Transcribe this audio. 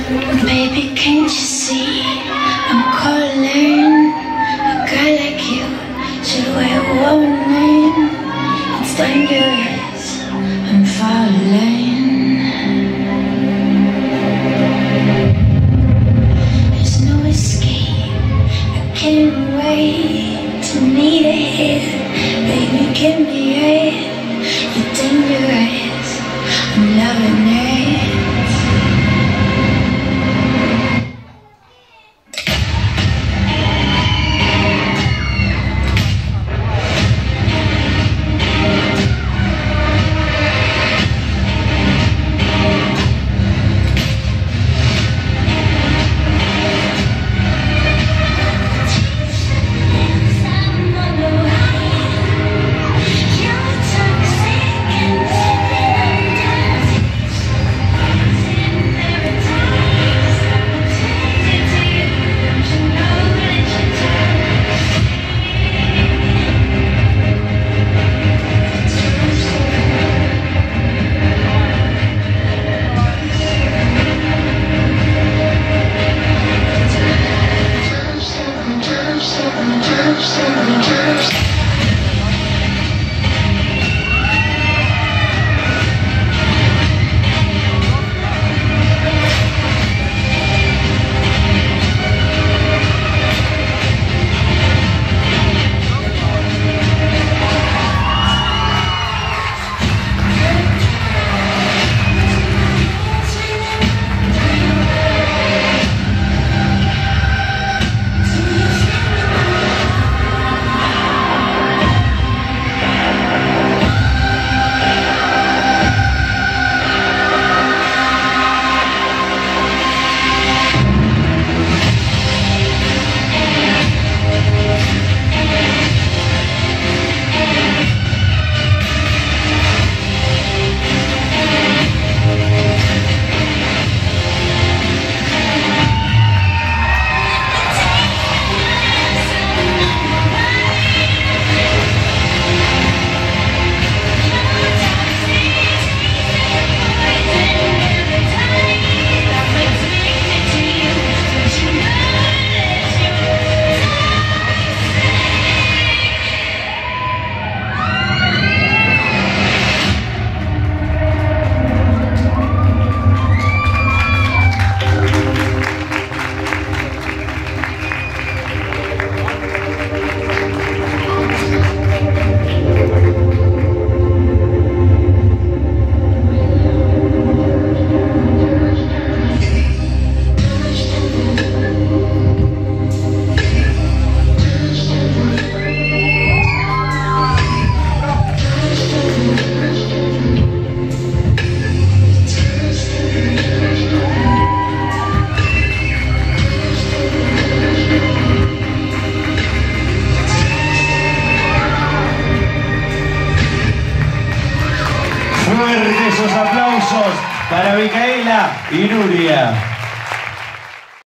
Baby, can't you see I'm calling? A guy like you should wear a warning. It's dangerous, I'm falling. There's no escape, I can't wait to meet it. Baby, give me it. You're dangerous, I'm loving it. Fuertes esos aplausos para Micaela y Nuria.